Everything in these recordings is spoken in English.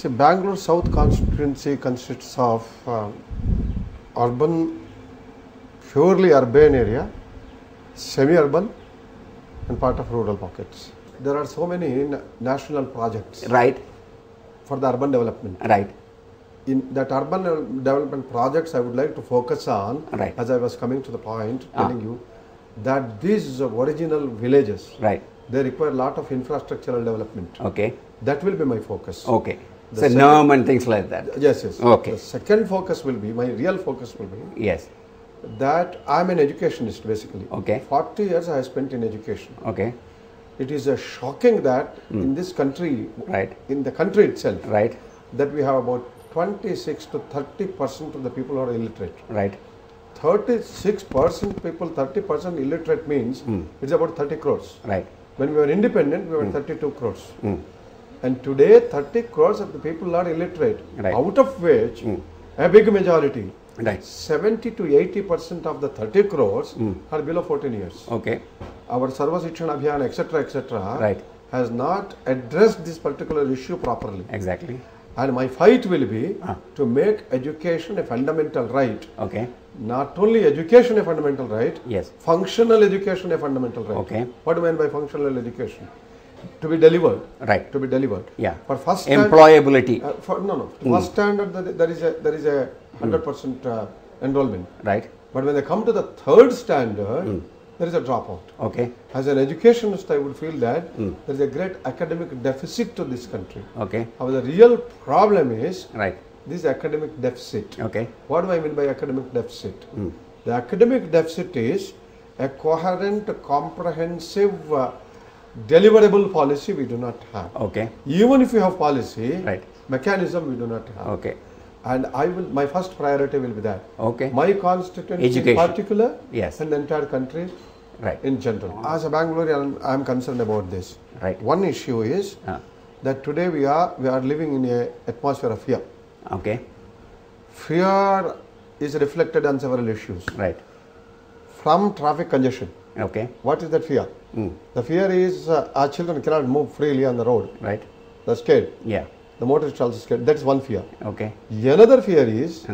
See, Bangalore South constituency consists of urban, purely urban area, semi-urban, and part of rural pockets. There are so many national projects Right. for the urban development. Right. In that urban development projects, I would like to focus on, Right. as I was coming to the point, telling you that these original villages, Right. they require a lot of infrastructural development. Okay. That will be my focus. Okay. The So NERM and things like that. Yes, yes. Okay. The second focus will be, my real focus will be, Yes. that I'm an educationist basically. Okay. 40 years I have spent in education. Okay. It is shocking that in this country, Right. in the country itself, Right. that we have about 26 to 30% of the people who are illiterate. Right. 36% people, 30% illiterate means it's about 30 crores. Right. When we were independent, we were 32 crores. And today, 30 crores of the people are illiterate, Right. out of which a big majority, Right. 70 to 80% of the 30 crores are below 14 years. Okay. Our Sarva Shikshana Abhiyan, etc., Right. has not addressed this particular issue properly. Exactly. And my fight will be to make education a fundamental right. Okay. Not only education a fundamental right, Yes. functional education a fundamental right. Okay. What do I mean by functional education? To be delivered. Right. To be delivered. Yeah. For first standard, Employability. First standard there is a 100% enrollment. Right. But when they come to the third standard, there is a dropout. Okay. As an educationist, I would feel that there is a great academic deficit to this country. Okay. However, the real problem is Right. this academic deficit. Okay. What do I mean by academic deficit? The academic deficit is a coherent, comprehensive, deliverable policy we do not have. Okay. Even if we have policy, Right. mechanism we do not have. Okay. And my first priority will be that. Okay. My constituency in Education. particular, Yes. and the entire country Right. in general. As a Bangalorean, I am concerned about this. Right. One issue is that today we are living in an atmosphere of fear. Okay. Fear is reflected on several issues. Right. From traffic congestion. Okay. What is that fear? The fear is our children cannot move freely on the road. Right. They're scared. Yeah. The motorist also scared. That's one fear. Okay. Another fear is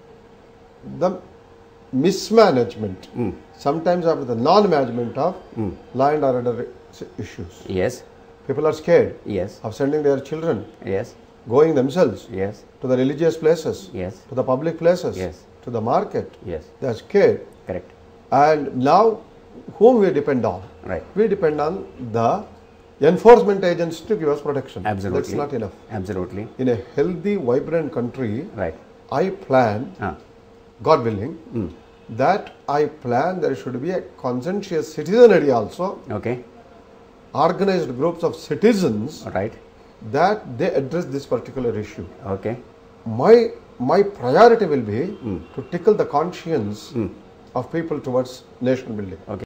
the mismanagement. Sometimes after the non-management of law and order issues. Yes. People are scared Yes. of sending their children, Yes. going themselves Yes. to the religious places, Yes. to the public places, Yes. to the market. Yes. They are scared. Correct. And now, whom we depend on? Right. We depend on the enforcement agents to give us protection. Absolutely. That's not enough. Absolutely. In a healthy, vibrant country, Right. I plan, Ah. God willing, that I plan there should be a conscientious citizenry also, Okay. organized groups of citizens, Right. that they address this particular issue. Okay. My priority will be to tickle the conscience of people towards nation building. Okay.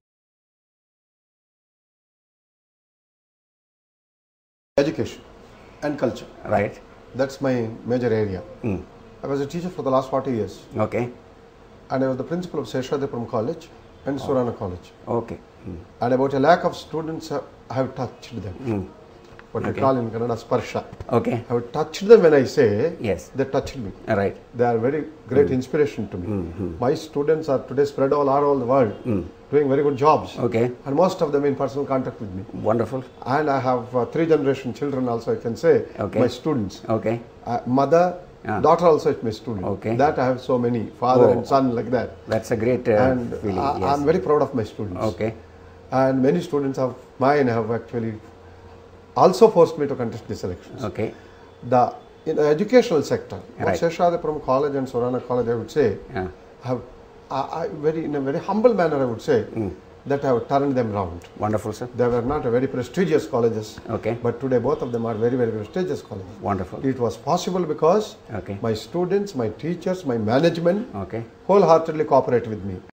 Education and culture. Right. That's my major area. I was a teacher for the last 40 years, Okay. and I was the principal of Seshadripuram College and Surana College. Okay. And about a lakh of students I have touched them. What we call in Kannada sparsha. Okay. I have touched them when I say Yes. they touched me. Right. They are very great inspiration to me. My students are today spread all over the world, doing very good jobs. Okay. And most of them in personal contact with me. Wonderful. And I have 3-generation children also, I can say, Okay. my students. Okay. Mother, daughter also is my student. Okay. That I have so many, father and son like that. That's a great And feeling. I Yes. am very proud of my students. Okay. And many students of mine have actually also forced me to contest these elections. Okay. In the educational sector, Right. Seshadripuram College and Surana College, I would say, Yeah. in a very humble manner, I would say, that I have turned them round. Wonderful, sir. They were not very prestigious colleges, Okay. but today both of them are very, very prestigious colleges. Wonderful. It was possible because Okay. my students, my teachers, my management Okay. wholeheartedly cooperate with me.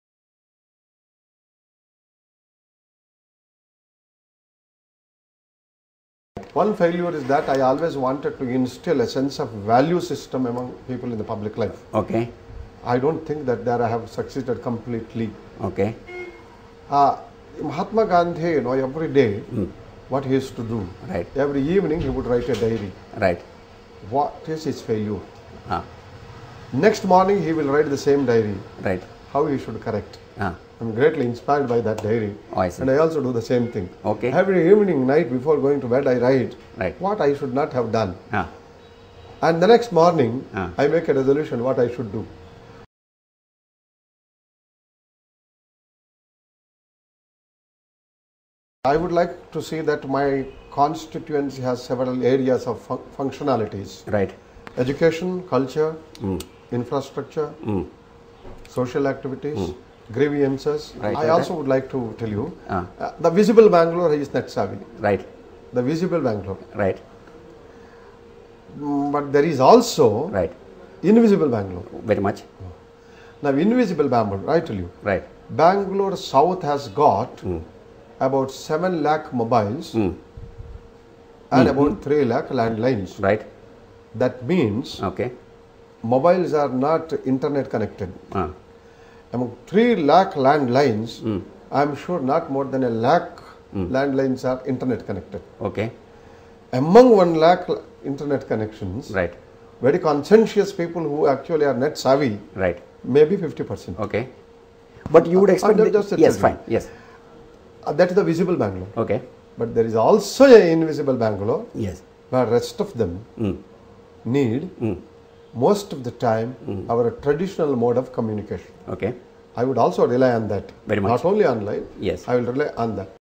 One failure is that I always wanted to instill a sense of value system among people in the public life. Okay. I don't think that there I have succeeded completely. Okay. Mahatma Gandhi, every day, what he used to do, Right. every evening he would write a diary. Right. what is his failure. Ah. Next morning he will write the same diary, Right. how he should correct. Ah. I'm greatly inspired by that diary. Oh, I see. And I also do the same thing. Okay. Every evening, night before going to bed, I write Right. what I should not have done. Ah. And the next morning, Ah. I make a resolution what I should do. I would like to see that my constituency has several areas of functionalities. Right. Education, culture, infrastructure, social activities, grievances. Right, I right, also would like to tell you, Ah. the visible Bangalore is net savvy. Right. The visible Bangalore. Right. But there is also Right. invisible Bangalore. Very much. Now, invisible Bangalore, I tell you, Right. Bangalore South has got about 7 lakh mobiles and about 3 lakh landlines. Right. That means Okay. mobiles are not internet connected. Ah. Among 3 lakh landlines, I am sure not more than 1 lakh landlines are internet connected. Okay. Among 1 lakh internet connections, Right. very conscientious people who actually are net savvy, Right. maybe 50%. Okay. But you would expect just a yes, children. fine. Yes. That is the visible Bangalore. Okay. But there is also an invisible Bangalore, Yes. where rest of them need most of the time our traditional mode of communication. Okay. I would also rely on that. Very much. Not only online, Yes. I will rely on that.